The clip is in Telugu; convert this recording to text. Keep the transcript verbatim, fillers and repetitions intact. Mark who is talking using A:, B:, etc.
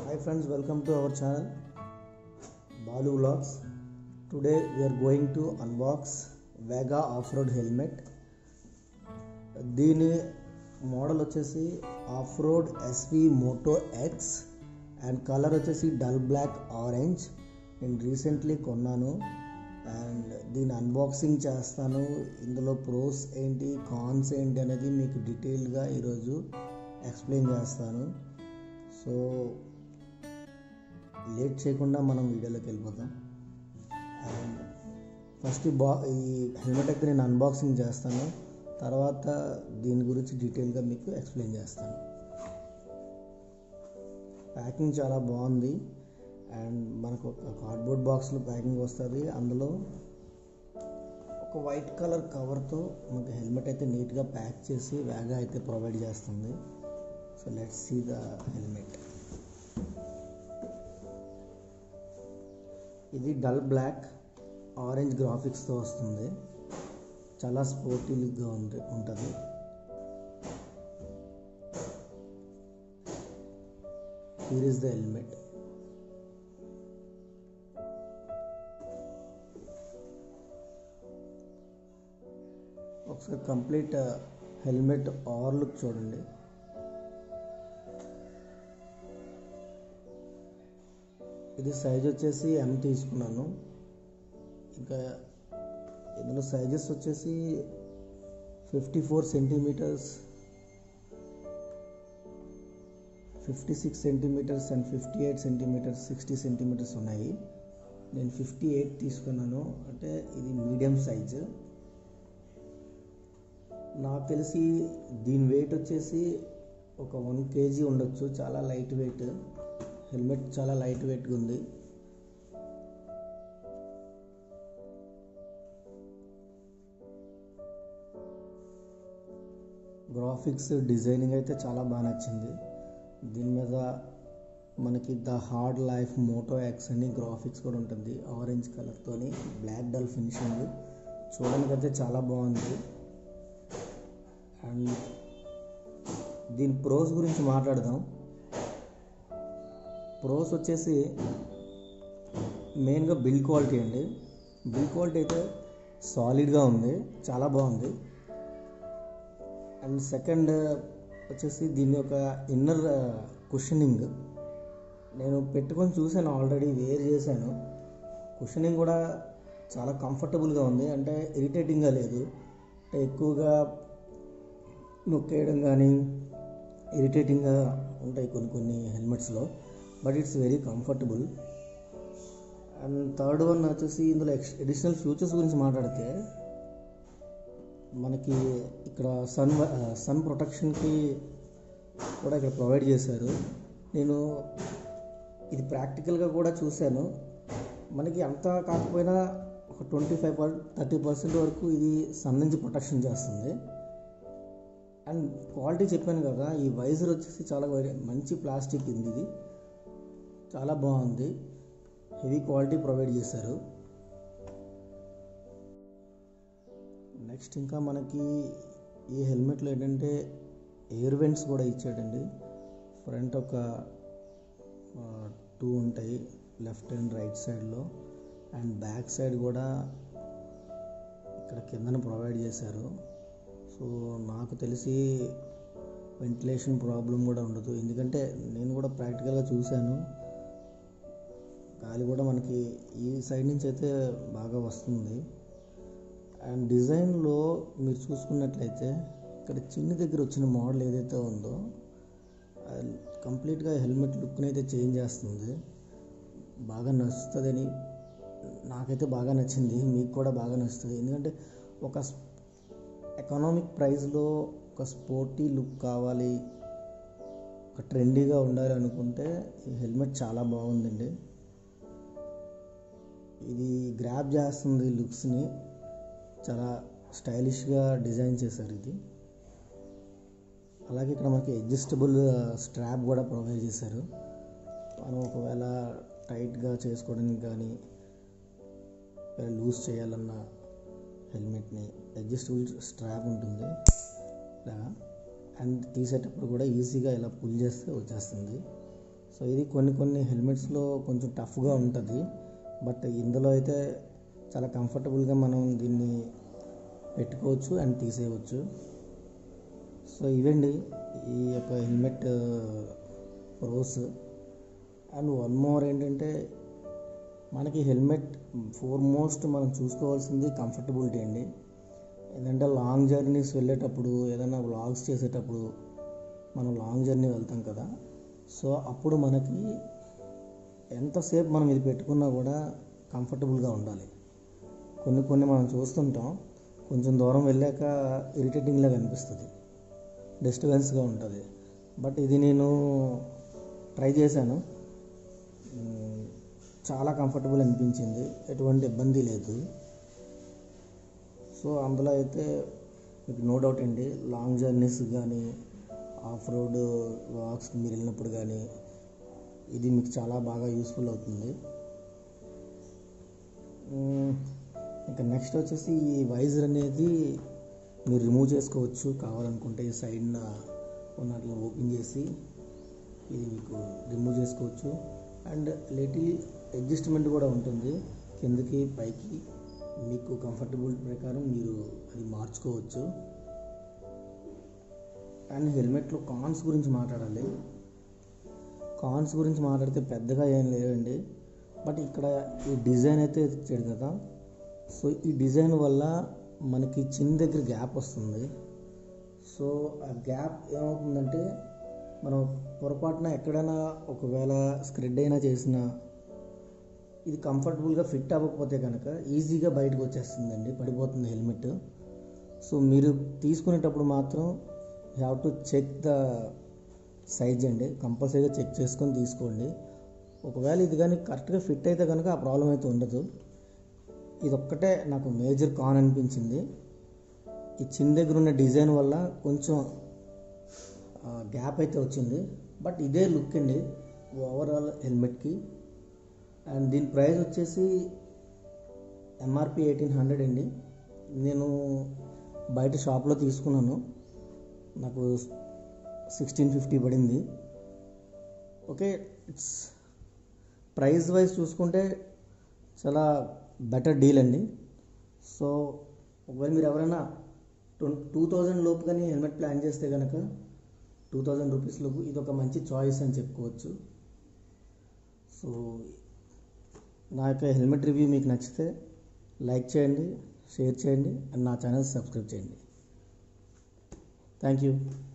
A: Hi friends, welcome to our channel Balu Vlogs. Today we are going to unbox Vega off-road helmet. దీని మోడల్ వచ్చేసి off road SV moto X and colour వచ్చేసి డల్ బ్లాక్ ఆరెంజ్. నేను రీసెంట్లీ కొన్నాను అండ్ దీన్ని అన్బాక్సింగ్ చేస్తాను. ఇందులో ప్రోస్ ఏంటి, కాన్స్ ఏంటి అనేది మీకు డీటెయిల్గా ఈరోజు ఎక్స్ప్లెయిన్ చేస్తాను. సో లేట్ చేయకుండా మనం వీడియోలోకి వెళ్ళిపోతాం. అండ్ ఫస్ట్ ఈ బా ఈ హెల్మెట్ అయితే నేను అన్బాక్సింగ్ చేస్తాను, తర్వాత దీని గురించి డీటెయిల్గా మీకు ఎక్స్ప్లెయిన్ చేస్తాను. ప్యాకింగ్ చాలా బాగుంది అండ్ మనకు ఒక కార్డ్బోర్డ్ బాక్స్లో ప్యాకింగ్ వస్తుంది. అందులో ఒక వైట్ కలర్ కవర్తో మనకు హెల్మెట్ అయితే నీట్గా ప్యాక్ చేసి వేగా అయితే ప్రొవైడ్ చేస్తుంది. So let's see the helmet. ఇది డల్ బ్లాక్ ఆరెంజ్ గ్రాఫిక్స్తో వస్తుంది. చాలా స్పోర్టీ లుక్గా ఉంది ఉంటుంది. Here is the helmet. ఒకసారి కంప్లీట్ హెల్మెట్ ఓవర్ లుక్ చూడండి. ఇది సైజ్ వచ్చేసి ఎం తీసుకున్నాను. ఇంకా ఇందులో సైజెస్ వచ్చేసి fifty four centimetres, fifty six centimetres and fifty eight centimetres, sixty centimetres ఉన్నాయి. నేను ఫిఫ్టీ ఎయిట్ తీసుకున్నాను, అంటే ఇది మీడియం సైజు. నాకు తెలిసి దీని వెయిట్ వచ్చేసి ఒక వన్ కేజీ ఉండొచ్చు. చాలా లైట్ వెయిట్ హెల్మెట్, చాలా లైట్ వెయిట్గా ఉంది. గ్రాఫిక్స్ డిజైనింగ్ అయితే చాలా బాగా నచ్చింది. దీని మీద మనకి the hard life moto X అని గ్రాఫిక్స్ కూడా ఉంటుంది. ఆరెంజ్ కలర్తోని బ్లాక్ డల్ ఫినిషింగ్ చూడడానికి అయితే చాలా బాగుంది. అండ్ దీని ప్రోస్ గురించి మాట్లాడదాం. ప్రోస్ వచ్చేసి మెయిన్గా బిల్డ్ క్వాలిటీ అండి. బిల్డ్ క్వాలిటీ అయితే సాలిడ్గా ఉంది, చాలా బాగుంది. అండ్ సెకండ్ వచ్చేసి దీని యొక్క ఇన్నర్ కుషనింగ్ నేను పెట్టుకొని చూశాను, ఆల్రెడీ వేర్ చేశాను. కుషనింగ్ కూడా చాలా కంఫర్టబుల్గా ఉంది, అంటే ఇరిటేటింగ్గా లేదు. అంటే ఎక్కువగా నొక్కేయడం కానీ ఇరిటేటింగ్గా ఉంటాయి కొన్ని కొన్ని హెల్మెట్స్లో, but it's very comfortable. And third one వచ్చేసి ఇందులో ఎక్స్ అడిషనల్ ఫీచర్స్ గురించి మాట్లాడితే మనకి ఇక్కడ సన్ సన్ ప్రొటెక్షన్కి కూడా ఇక్కడ ప్రొవైడ్ చేశారు. నేను ఇది ప్రాక్టికల్గా కూడా చూశాను. మనకి అంతా కాకపోయినా ఒక twenty five per thirty percent వరకు ఇది సన్ నుంచి ప్రొటెక్షన్ చేస్తుంది. అండ్ క్వాలిటీ చెప్పాను కదా, ఈ వైజర్ వచ్చేసి చాలా మంచి ప్లాస్టిక్ ఉంది. ఇది చాలా బాగుంది, హెవీ క్వాలిటీ ప్రొవైడ్ చేశారు. నెక్స్ట్ ఇంకా మనకి ఈ హెల్మెట్లో ఏంటంటే ఎయిర్ వెంట్స్ కూడా ఇచ్చాడండి. ఫ్రంట్ ఒక టూ ఉంటాయి, లెఫ్ట్ అండ్ రైట్ సైడ్లో. అండ్ బ్యాక్ సైడ్ కూడా ఇక్కడ కిందన ప్రొవైడ్ చేశారు. సో నాకు తెలిసి వెంటిలేషన్ ప్రాబ్లం కూడా ఉండదు, ఎందుకంటే నేను కూడా ప్రాక్టికల్గా చూశాను. గాలి కూడా మనకి ఈ సైడ్ నుంచి అయితే బాగా వస్తుంది. అండ్ డిజైన్లో మీరు చూసుకున్నట్లయితే ఇక్కడ చిన్న దగ్గర వచ్చిన మోడల్ ఏదైతే ఉందో అది కంప్లీట్గా హెల్మెట్ లుక్ని అయితే చేంజ్ చేస్తుంది. బాగా నచ్చుతుందని నాకైతే బాగా నచ్చింది, మీకు కూడా బాగా నచ్చుతుంది. ఎందుకంటే ఒక ఎకనామిక్ ప్రైస్లో ఒక స్పోర్టీ లుక్ కావాలి, ఒక ట్రెండీగా ఉండాలి అనుకుంటే ఈ హెల్మెట్ చాలా బాగుందండి. ఇది గ్రాబ్ చేస్తుంది లుక్స్ని, చాలా స్టైలిష్గా డిజైన్ చేశారు ఇది. అలాగే ఇక్కడ మనకి అడ్జస్టబుల్ స్ట్రాప్ కూడా ప్రొవైడ్ చేశారు. మనం ఒకవేళ టైట్గా చేసుకోవడానికి కానీ లూజ్ చేయాలన్న హెల్మెట్ని అడ్జస్టబుల్ స్ట్రాప్ ఉంటుంది ఇలా. అండ్ తీసేటప్పుడు కూడా ఈజీగా ఇలా పుల్ చేస్తే వచ్చేస్తుంది. సో సో ఇది కొన్ని కొన్ని హెల్మెట్స్లో కొంచెం టఫ్గా ఉంటుంది, బట్ ఇందులో అయితే చాలా కంఫర్టబుల్గా మనం దీన్ని పెట్టుకోవచ్చు అండ్ తీసేయవచ్చు. సో ఇవండి ఈ యొక్క helmet pros. And one more ఏంటంటే, మనకి హెల్మెట్ ఫోర్ మోస్ట్ మనం చూసుకోవాల్సింది కంఫర్టబిలిటీ అండి. ఏంటంటే లాంగ్ జర్నీస్ వెళ్ళేటప్పుడు, ఏదైనా వ్లాగ్స్ చేసేటప్పుడు మనం లాంగ్ జర్నీ వెళ్తాం కదా, సో అప్పుడు మనకి ఎంతసేపు మనం ఇది పెట్టుకున్నా కూడా కంఫర్టబుల్గా ఉండాలి. కొన్ని కొన్ని మనం చూస్తుంటాం, కొంచెం దూరం వెళ్ళాక ఇరిటేటింగ్లాగా అనిపిస్తుంది, డిస్టర్బెన్స్గా ఉంటుంది. బట్ ఇది నేను ట్రై చేశాను, చాలా కంఫర్టబుల్ అనిపించింది, ఎటువంటి ఇబ్బంది లేదు. సో అందులో అయితే మీకు నో డౌట్ అండి, లాంగ్ జర్నీస్ కానీ ఆఫ్ రోడ్ వాక్స్కి మీరు వెళ్ళినప్పుడు కానీ ఇది మీకు చాలా బాగా యూస్ఫుల్ అవుతుంది. ఇంకా నెక్స్ట్ వచ్చేసి ఈ వైజర్ అనేది మీరు రిమూవ్ చేసుకోవచ్చు కావాలనుకుంటే. ఈ సైడ్న ఉన్నట్లు ఓపెన్ చేసి ఇది మీకు రిమూవ్ చేసుకోవచ్చు. అండ్ లిటిల్ అడ్జస్ట్మెంట్ కూడా ఉంటుంది, కిందకి పైకి మీకు కంఫర్టబుల్ ప్రకారం మీరు అది మార్చుకోవచ్చు. అండ్ హెల్మెట్లో కాన్స్ గురించి మాట్లాడాలి. కాన్స్ గురించి మాట్లాడితే పెద్దగా ఏం లేవండి, బట్ ఇక్కడ ఈ డిజైన్ అయితే ఇచ్చాడు కదా, సో ఈ డిజైన్ వల్ల మనకి చిన్న దగ్గర గ్యాప్ వస్తుంది. సో ఆ గ్యాప్ ఏమవుతుందంటే, మనం పొరపాటున ఎక్కడైనా ఒకవేళ స్క్రెడ్ అయినా చేసినా ఇది కంఫర్టబుల్గా ఫిట్ అవ్వకపోతే కనుక ఈజీగా బయటకు వచ్చేస్తుందండి, పడిపోతుంది హెల్మెట్. సో మీరు తీసుకునేటప్పుడు మాత్రం you have to check the size అండి, కంపల్సరీగా చెక్ చేసుకొని తీసుకోండి. ఒకవేళ ఇది కానీ కరెక్ట్గా ఫిట్ అయితే కనుక ఆ ప్రాబ్లం అయితే ఉండదు. ఇది ఒక్కటే నాకు మేజర్ కాన్ అనిపించింది, ఈ చిన్న దగ్గర ఉన్న డిజైన్ వల్ల కొంచెం గ్యాప్ అయితే వచ్చింది. బట్ ఇదే లుక్ అండి ఓవరాల్ హెల్మెట్కి. అండ్ దీని ప్రైస్ వచ్చేసి ఎంఆర్పి ఎయిటీన్ హండ్రెడ్ అండి. నేను బయట షాప్లో తీసుకున్నాను, నాకు సిక్స్టీన్ ఫిఫ్టీ పడింది. ఓకే, ఇట్స్ ప్రైస్ వైజ్ చూసుకుంటే చాలా బెటర్ డీల్ అండి. సో ఒకవేళ మీరు ఎవరైనా టూ థౌజండ్ లోపు కానీ హెల్మెట్ ప్లాన్ చేస్తే కనుక టూ థౌజండ్ రూపీస్ లోపు ఇది ఒక మంచి చాయిస్ అని చెప్పుకోవచ్చు. సో నా యొక్క హెల్మెట్ రివ్యూ మీకు నచ్చితే లైక్ చేయండి, షేర్ చేయండి అండ్ నా ఛానల్ సబ్స్క్రైబ్ చేయండి. Thank you.